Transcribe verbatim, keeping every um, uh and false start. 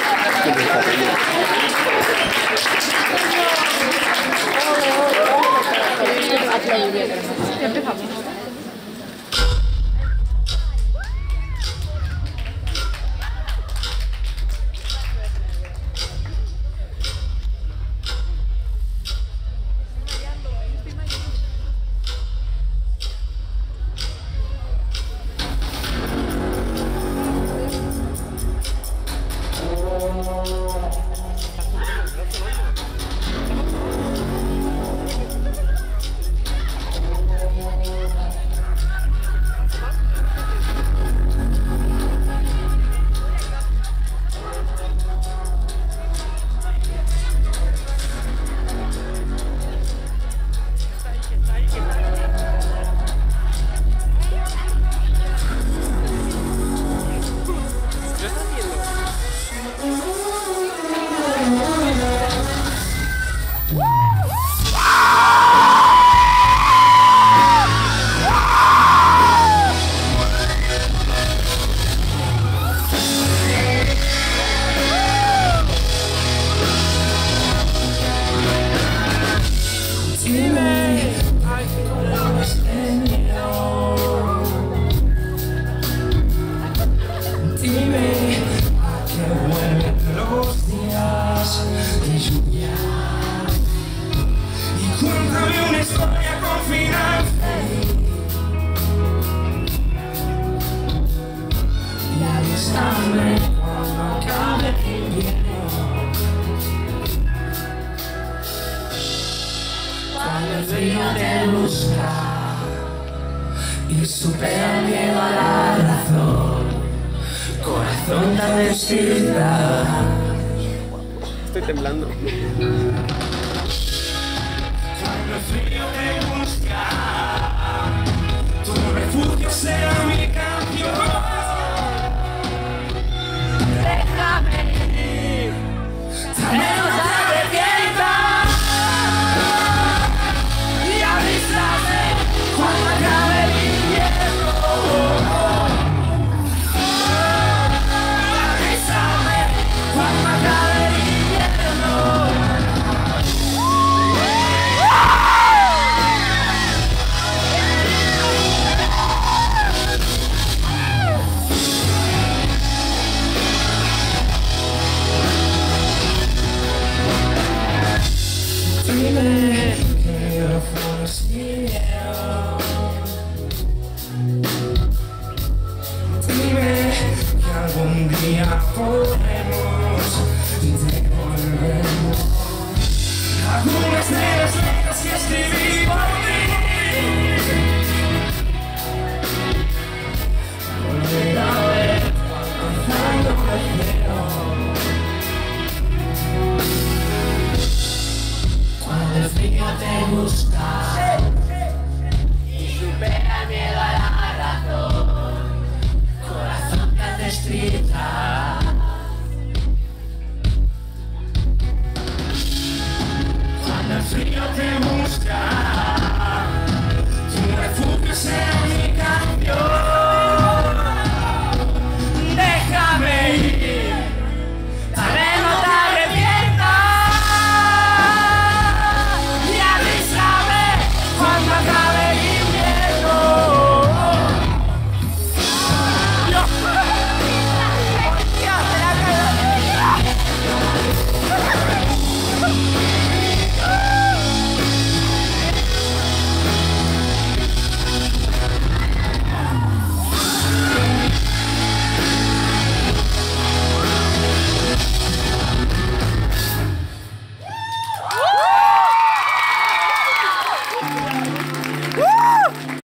Ya empezamos. Cuando el frío te busca y supera el miedo a la razón, corazón tan despierta. Estoy temblando. Cuando el frío te busca, tu refugio será mi canción. Déjame ir, también no te arrepientas. Y avísame cuando acabe el invierno. Avísame cuando acabe el invierno. Dime que yo fui cielo. Dime que algún día podremos devolvernos algunas de